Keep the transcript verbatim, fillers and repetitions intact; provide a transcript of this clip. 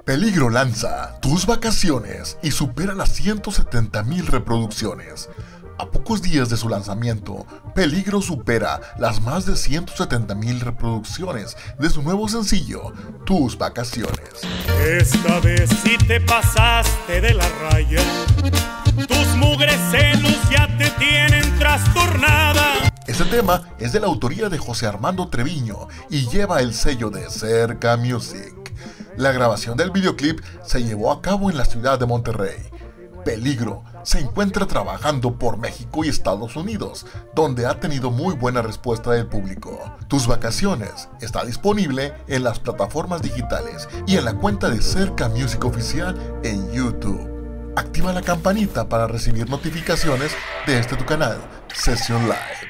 Peligro lanza Tus Vacaciones y supera las ciento setenta mil reproducciones. A pocos días de su lanzamiento, Peligro supera las más de ciento setenta mil reproducciones de su nuevo sencillo, Tus Vacaciones. Esta vez sí te pasaste de la raya, tus mugres senos ya te tienen trastornada. Este tema es de la autoría de José Armando Treviño y lleva el sello de Cerca Music. La grabación del videoclip se llevó a cabo en la ciudad de Monterrey. Peligro se encuentra trabajando por México y Estados Unidos, donde ha tenido muy buena respuesta del público. Tus Vacaciones está disponible en las plataformas digitales y en la cuenta de Cerca Music Oficial en YouTube. Activa la campanita para recibir notificaciones de este tu canal, Session Live.